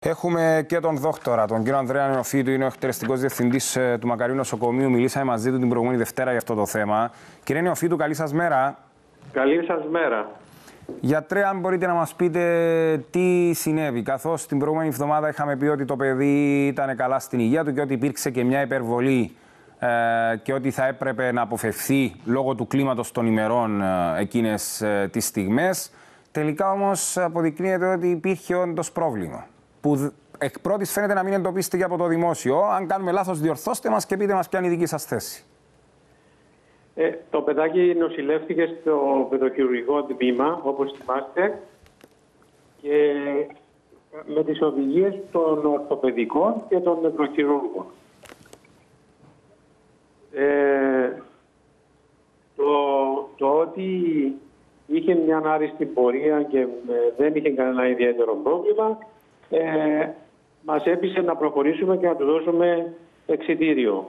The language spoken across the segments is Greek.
Έχουμε και τον δόκτορα, τον κύριο Ανδρέα Νεοφύτου, είναι ο εκτελεστικός διευθυντής του Μακαρίου Νοσοκομείου. Μιλήσαμε μαζί του την προηγούμενη Δευτέρα για αυτό το θέμα. Κύριε Νεοφύτου, καλή σας μέρα. Καλή σας μέρα. Γιατρέ, αν μπορείτε να μας πείτε τι συνέβη, καθώς την προηγούμενη εβδομάδα είχαμε πει ότι το παιδί ήταν καλά στην υγεία του και ότι υπήρξε και μια υπερβολή και ότι θα έπρεπε να αποφευθεί λόγω του κλίματος των ημερών εκείνες τις στιγμές. Τελικά όμως αποδεικνύεται ότι υπήρχε όντως πρόβλημα, που εκ πρώτης φαίνεται να μην εντοπίστηκε από το δημόσιο. Αν κάνουμε λάθος, διορθώστε μας και πείτε μας ποια είναι η δική σας θέση. Το παιδάκι νοσηλεύτηκε στο παιδοχειρουργικό τμήμα, όπως θυμάστε, και με τις οδηγίες των ορθοπαιδικών και των νευροχειρούργων. Το ότι είχε μια άριστη πορεία και δεν είχε κανένα ιδιαίτερο πρόβλημα, μας έπεισε να προχωρήσουμε και να του δώσουμε εξιτήριο.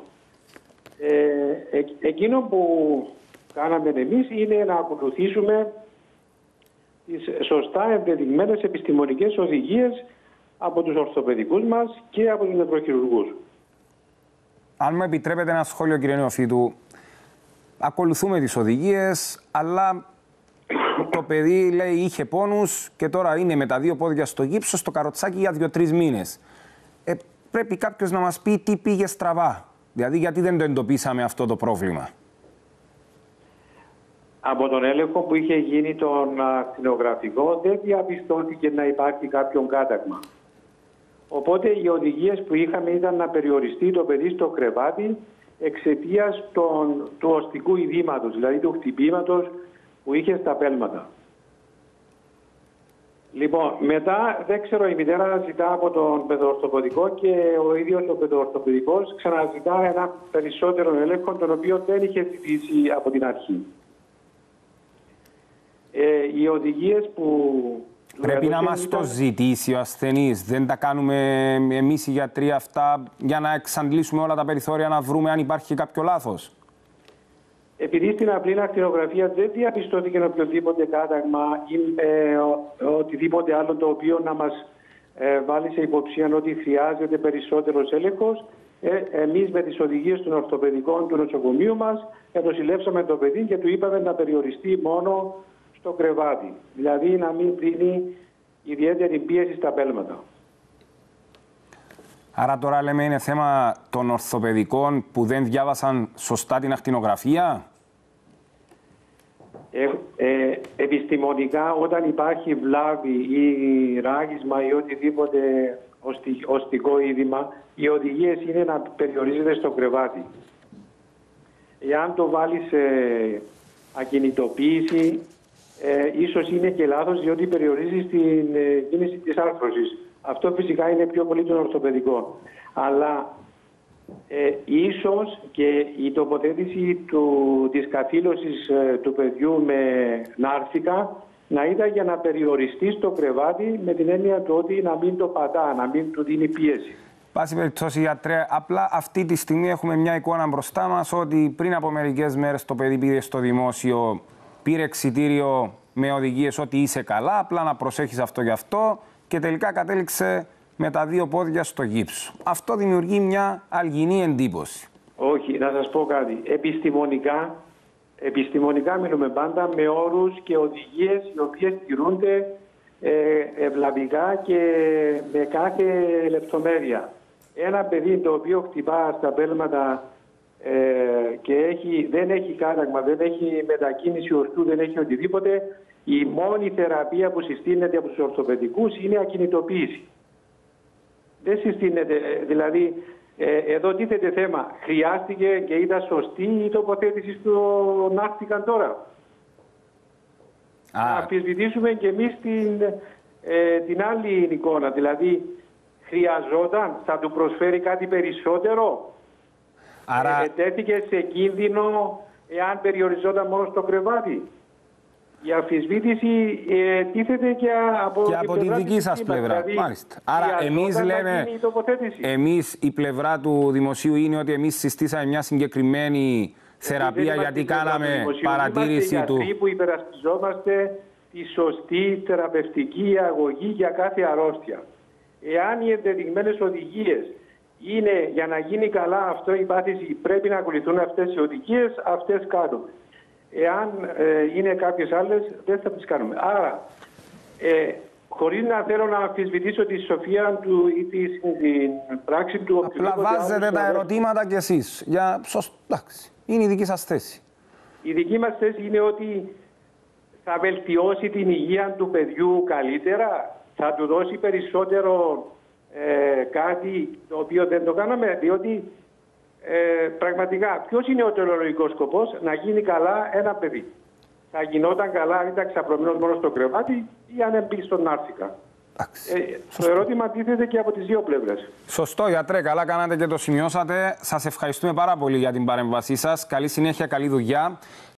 Εκείνο που κάναμε εμείς είναι να ακολουθήσουμε τις σωστά ενδεδειγμένες επιστημονικές οδηγίες από τους ορθοπαιδικούς μας και από τους νευροχειρουργούς. Αν μου επιτρέπετε ένα σχόλιο, κύριε Νεοφύτου, ακολουθούμε τις οδηγίες, αλλά το παιδί λέει είχε πόνους και τώρα είναι με τα δύο πόδια στο γύψο, στο καροτσάκι για 2-3 μήνες. Πρέπει κάποιος να μας πει τι πήγε στραβά. Δηλαδή, γιατί δεν το εντοπίσαμε αυτό το πρόβλημα. Από τον έλεγχο που είχε γίνει τον ακτινογραφικό δεν διαπιστώθηκε να υπάρχει κάποιον κάταγμα. Οπότε οι οδηγίες που είχαμε ήταν να περιοριστεί το παιδί στο κρεβάτι εξαιτίας του οστικού ειδήματος, δηλαδή του χτυπήματος που είχε στα πέλματα. Λοιπόν, μετά δεν ξέρω, η μητέρα ζητά από τον παιδοορθοπαιδικό και ο ίδιος ο παιδοορθοπαιδικός ξαναζητά ένα περισσότερο έλεγχο, τον οποίο δεν είχε ζητήσει από την αρχή. Οι οδηγίες που... Πρέπει να μας το ζητήσει ο ασθενής. Δεν τα κάνουμε εμείς οι γιατροί αυτά για να εξαντλήσουμε όλα τα περιθώρια, να βρούμε αν υπάρχει κάποιο λάθος. Επειδή στην απλή ακτινογραφία δεν διαπιστώθηκε οποιοδήποτε κάταγμα ή οτιδήποτε άλλο το οποίο να μας βάλει σε υποψία ότι χρειάζεται περισσότερος έλεγχος, εμείς με τις οδηγίες των ορθοπαιδικών του νοσοκομείου μας νοσηλεύσαμε το παιδί και του είπαμε να περιοριστεί μόνο στο κρεβάτι. Δηλαδή να μην δίνει ιδιαίτερη πίεση στα πέλματα. Άρα τώρα λέμε είναι θέμα των ορθοπαιδικών που δεν διάβασαν σωστά την ακτινογραφία. Επιστημονικά, όταν υπάρχει βλάβη ή ράγισμα ή οτιδήποτε οστικό είδημα, οι οδηγίες είναι να περιορίζεται στο κρεβάτι. Εάν το βάλει σε ακινητοποίηση, ίσως είναι και λάθος, διότι περιορίζει την κίνηση της άρθρωσης. Αυτό φυσικά είναι πιο πολύ των ορθοπαιδικών. Αλλά ίσως και η τοποθέτηση της καθήλωσης του παιδιού με νάρθηκα να ήταν για να περιοριστεί στο κρεβάτι, με την έννοια του ότι να μην το πατά, να μην του δίνει πίεση. Πάση περιπτώσει, γιατρέ, απλά αυτή τη στιγμή έχουμε μια εικόνα μπροστά μας ότι πριν από μερικές μέρες το παιδί πήγε στο δημόσιο, πήρε εξιτήριο με οδηγίες ότι είσαι καλά, απλά να προσέχεις αυτό και αυτό, και τελικά κατέληξε με τα δύο πόδια στο γύψο. Αυτό δημιουργεί μια αλγινή εντύπωση. Όχι, να σας πω κάτι. Επιστημονικά μιλούμε πάντα με όρους και οδηγίες οι οποίες τηρούνται ευλαβικά και με κάθε λεπτομέρεια. Ένα παιδί το οποίο χτυπά στα πέλματα και δεν έχει κάταγμα, δεν έχει μετακίνηση οστού, δεν έχει οτιδήποτε, η μόνη θεραπεία που συστήνεται από τους ορθοπαιδικούς είναι ακινητοποίηση. Δεν συστήνεται, δηλαδή, εδώ τίθεται θέμα. Χρειάστηκε και ήταν σωστή η τοποθέτηση του ναύτηκαν τώρα. Να αμφισβητήσουμε και εμείς την άλλη εικόνα. Δηλαδή, χρειαζόταν, θα του προσφέρει κάτι περισσότερο. Άρα... Τέθηκε σε κίνδυνο εάν περιοριζόταν μόνο στο κρεβάτι. Η αμφισβήτηση τίθεται και από τη δική σας πλευρά. Δηλαδή, μάλιστα. Άρα εμείς λέμε, εμείς η πλευρά του δημοσίου είναι ότι εμείς συστήσαμε μια συγκεκριμένη θεραπεία γιατί κάναμε παρατήρηση του... Είμαστε που υπερασπιζόμαστε τη σωστή θεραπευτική αγωγή για κάθε αρρώστια. Εάν οι ενδεδειγμένες οδηγίες είναι για να γίνει καλά αυτό η πάθηση, πρέπει να ακολουθούν αυτές οι οδηγίες, αυτές κάνουμε. Εάν είναι κάποιες άλλες, δεν θα τις κάνουμε. Άρα, χωρίς να θέλω να αμφισβητήσω τη σοφία του ή την πράξη του... Απλά βάζετε τα ερωτήματα κι εσείς. Εντάξει, είναι η δική σας θέση. Η δική μας θέση είναι ότι θα βελτιώσει την υγεία του παιδιού καλύτερα, θα του δώσει περισσότερο κάτι το οποίο δεν το κάναμε, διότι πραγματικά ποιος είναι ο τελειολογικός σκοπός? Να γίνει καλά ένα παιδί. Θα γινόταν καλά αν ήταν ξαπλωμένος μόνο στο κρεβάτι ή αν έμπει στον άρθικα. Το ερώτημα τίθεται και από τις δύο πλευρές. Σωστό, γιατρέ, καλά κάνατε και το σημειώσατε. Σας ευχαριστούμε πάρα πολύ για την παρέμβασή σας. Καλή συνέχεια, καλή δουλειά.